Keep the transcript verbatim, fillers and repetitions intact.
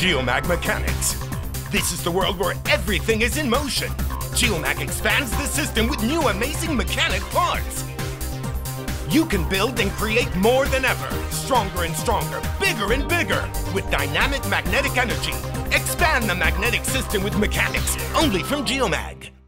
Geomag Mechanics. This is the world where everything is in motion. Geomag expands the system with new amazing mechanic parts. You can build and create more than ever, stronger and stronger, bigger and bigger, with dynamic magnetic energy. Expand the magnetic system with mechanics, only from Geomag.